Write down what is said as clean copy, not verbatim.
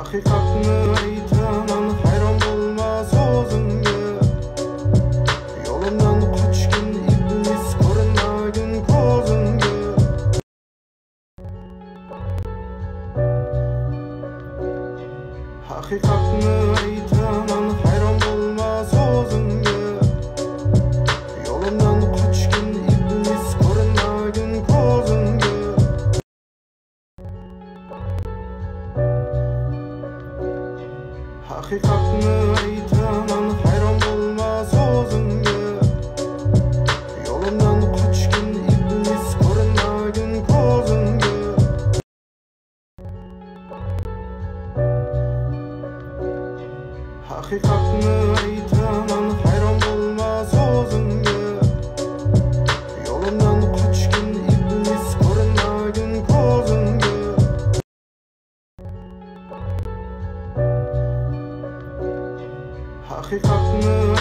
Haqiqatni aytaman, hayron bo'lmas o'zimga. Yo'limdan qochgin iblis, ko'rinmagin ko'zimga. Haqiqatni aytaman, hayron bo'lmas o'zimga. Yo'limdan qochgin iblis, ko'rinmagin ko'zimga. Haqiqatni aytaman, hayron bo'lmas o'zimga. Yo'limdan qochgin iblis, ko'rinmagin ko'zimga. Haqiqatni aytaman, hayron bo'lmas o'zimga. Yo'limdan qochgin iblis, ko'rinmagin ko'zimga. Haqiqatni